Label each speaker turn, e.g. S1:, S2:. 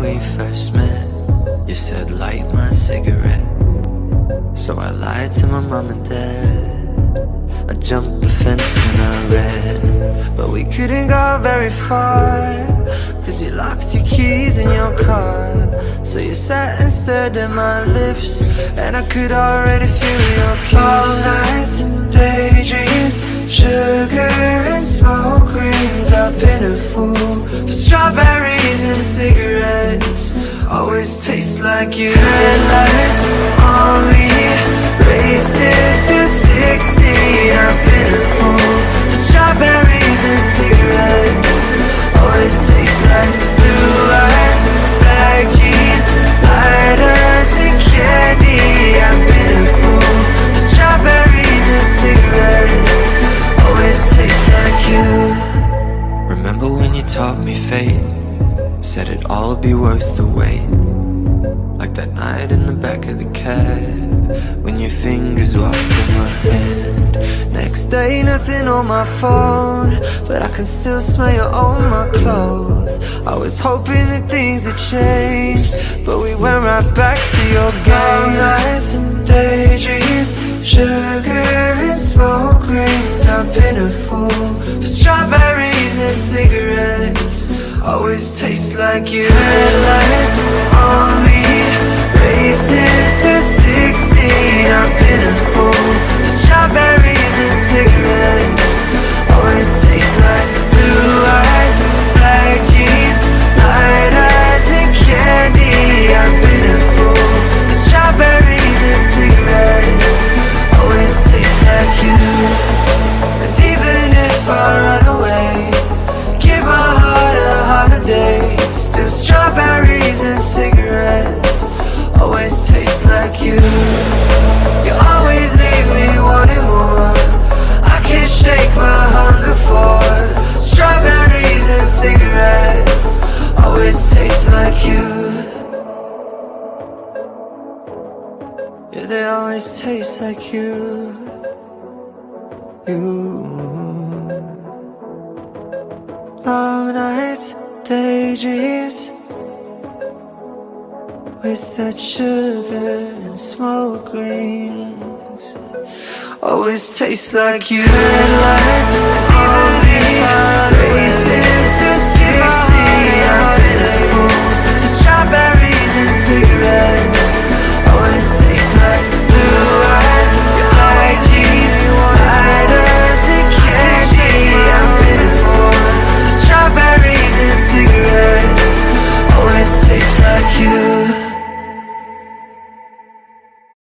S1: we first met, you said light my cigarette. So I lied to my mom and dad. I jumped the fence and I ran, but we couldn't go very far, cause you locked your keys in your car. So you sat and stared at my lips, and I could already feel your kiss. All nights and daydreams, sugar and smoke rings. I've been a fool for strawberries and cigarettes. Always taste like you. Headlights on me, racing through 16. I've been a fool for strawberries and cigarettes. Always taste like blue eyes, black jeans, lighters and candy. I've been a fool for strawberries and cigarettes. Always taste like you. Remember when you taught me fate? Said it'd all be worth the wait. Like that night in the back of the cab, when your fingers walked in my hand. Next day, nothing on my phone, but I can still smell you on my clothes. I was hoping that things had changed, but we went right back to your games. All nights and daydreams, sugar and smoke rings. I've been a fool for strawberries and cigarettes. Always taste like you. Headlights on me, racing through 16. I've been a fool for strawberries and cigarettes. Always taste like blue eyes, black jeans, lighters and candy. I've been a fool for strawberries and cigarettes. Always taste like you. And even if I run away, give my heart a holiday, still strawberries and cigarettes. Always taste like you. You always leave me wanting more. I can't shake my hunger for strawberries and cigarettes. Always taste like you. Yeah, they always taste like you. Long nights, daydreams, with that sugar and smoke rings. Always tastes like you. Headlights on me, racing through 6